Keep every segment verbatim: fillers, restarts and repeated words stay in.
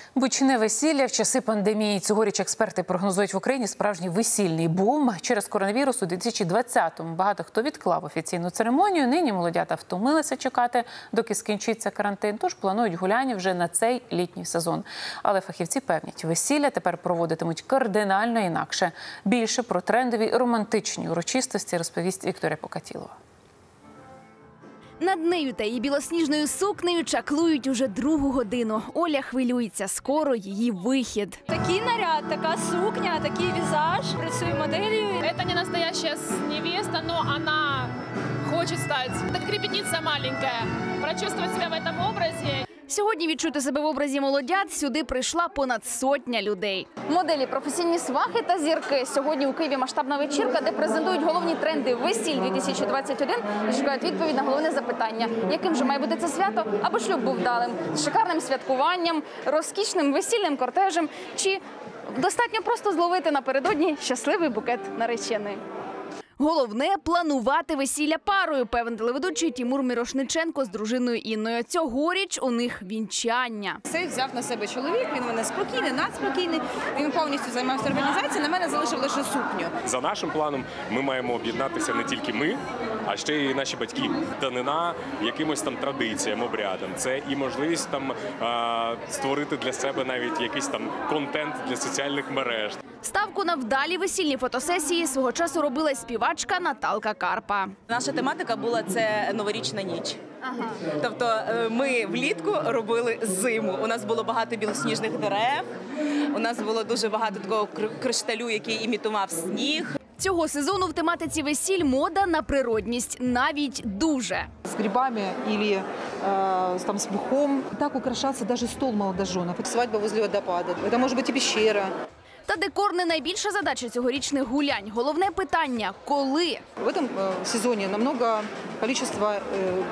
Бучне весілля в часи пандемії. Цьогоріч експерти прогнозують в Україні справжній весільний бум. Через коронавірус у дві тисячі двадцятому багато хто відклав офіційну церемонію. Нині молодята втомилися чекати, доки скінчиться карантин. Тож планують гуляння вже на цей літній сезон. Але фахівці певнять, весілля тепер проводитимуть кардинально інакше. Більше про трендові романтичні урочистості розповість Вікторія Покатілова. Над нею та її білосніжною сукнею чаклують уже другу годину. Оля хвилюється, скоро її вихід. Такий наряд, така сукня, такий візаж. Працюю моделью. Это не настоящая невеста, но она хочет стать, как репетиция маленькая, прочувствовать себя в этом образе. Сьогодні відчути себе в образі молодят сюди прийшла понад сотня людей. Моделі, професійні свахи та зірки. Сьогодні у Києві масштабна вечірка, де презентують головні тренди весіль дві тисячі двадцять один і шукають відповідь на головне запитання. Яким же має бути це свято, аби шлюб був вдалим? З шикарним святкуванням, розкішним весільним кортежем? Чи достатньо просто зловити напередодні щасливий букет нареченої? Головне – планувати весілля парою, певен телеведучий Тимур Мірошниченко з дружиною Інною. Цьогоріч у них вінчання. Це взяв на себе чоловік, він у мене спокійний, надспокійний, він повністю займався організацією, на мене залишив лише сукню. За нашим планом ми маємо об'єднатися не тільки ми, а ще й наші батьки. Данина якимось там традиціям, обрядам. Це і можливість там створити для себе навіть якийсь там контент для соціальних мереж. Ставку на вдалі весільні фотосесії свого часу робила співачка Наталка Карпа. Наша тематика була це новорічна ніч. Ага. Тобто ми влітку робили зиму. У нас було багато білосніжних дерев, у нас було дуже багато такого кришталю, який імітував сніг. Цього сезону в тематиці весіль мода на природність, навіть дуже. С грибами или э, там, с мхом. Так украшаться даже стол молодоженов. Свадьба возле водопада. Это может быть и пещера. Та декор не найбільша задача цьогорічних гулянь. Головне питання – коли? В этом э, сезоне намного количество э,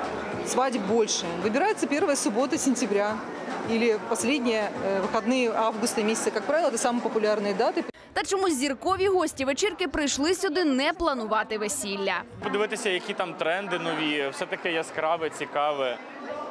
свадеб больше. Выбирается первая суббота сентября или последние э, выходные августа месяца. Как правило, это самые популярные даты. Та чомусь зіркові гості вечірки прийшли сюди не планувати весілля. Подивитися, які там тренди нові, все таке яскраве, цікаве.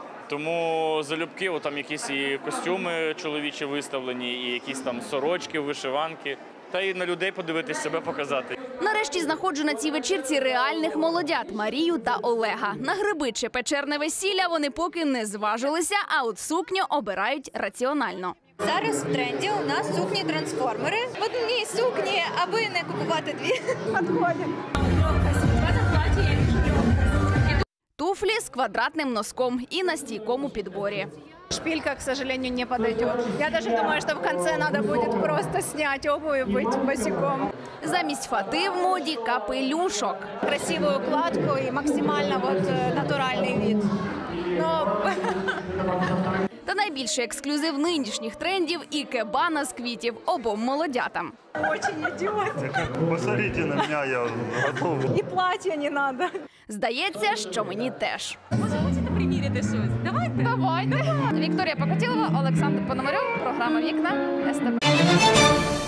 Тому залюбки, там якісь і костюми чоловічі виставлені, і якісь там сорочки, вишиванки. Та й на людей подивитись, себе показати. Нарешті знаходжу на цій вечірці реальних молодят – Марію та Олега. На гриби чи печерне весілля вони поки не зважилися, а от сукню обирають раціонально. Зараз в тренді у нас сукні-трансформери. В одній сукні, аби не купувати дві. Підходять. Туфлі з квадратним носком і на стійкому підборі. Шпилька, к сожалению, не подойдет. Я даже думаю, что в конце надо будет просто снять обувь и быть босиком. Замість фати в моді – капелюшок. Красивую укладку и максимально вот натуральный вид. Но... Та найбільший ексклюзив нинішніх трендів – ікебана з квітів обом молодятам. Очень идет. Посмотрите на меня, я готов. И платье не надо. Здається, що мені теж. Хочете приміряти щось? Давайте. Давайте. Вікторія Покатілова, Олександр Пономарьов, програма «Вікна», ес те бе.